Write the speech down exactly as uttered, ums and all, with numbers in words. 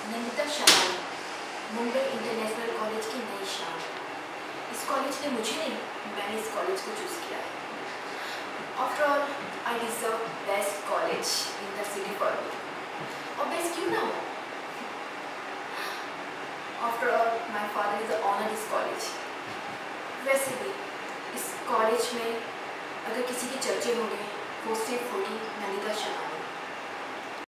Nandita Shamali, Mumbai international college की नई शान। इस कॉलेज ने मुझे नहीं, मैंने इस कॉलेज को चूज़ किया है। After all I deserve best college in the city for me. और बेस्ट क्यों ना हो? After all my father is the owner this college. वैसे भी इस कॉलेज में अगर किसी के चर्चे होंगे वो सिर्फ होगी नंदिता शमाली।